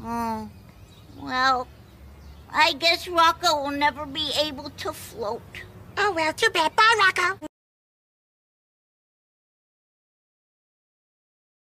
Oh, well, I guess Rocco will never be able to float. Oh, well, too bad. Bye, Rocco.